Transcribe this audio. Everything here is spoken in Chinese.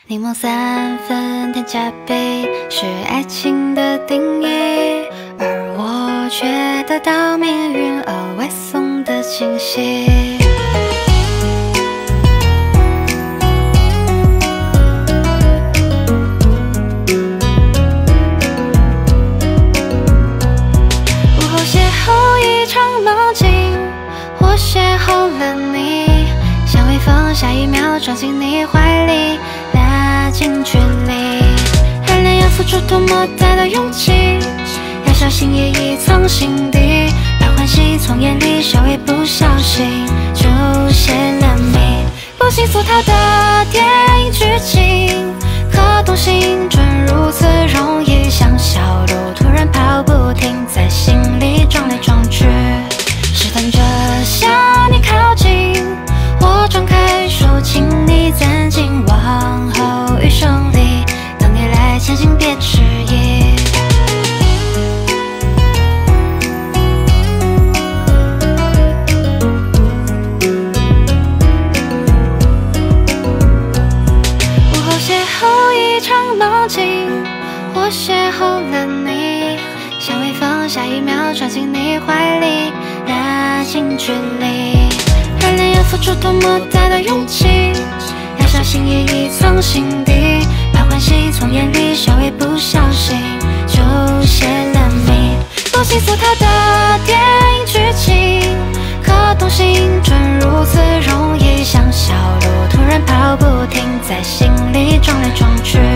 柠檬3分添加倍是爱情的定义，而我却得到命运额外送的惊喜。午后邂逅一场梦境，我邂逅了你，像微风，下一秒撞进你怀里。 近距离，热恋要付出多么大的勇气，要小心翼翼藏心底，把欢喜从眼里稍微不小心就泄了密。不幸俗套的电影剧情，可动心准如此容易，像小鹿突然跑不停，在心里撞来撞去，试探着向你靠近，我张开手，请你暂静，往后余生里，等你来前进，别迟疑。午后邂逅一场梦境，我邂逅了你，像微风，下一秒闯进你怀里，拉近距离。热恋要付出多么大的勇气，要小心翼翼藏心底，把欢喜从眼里稍微不小心就泄了密。不幸俗套的电影剧情，可动心准如此容易，像小鹿突然跑不停，在心里撞来撞去。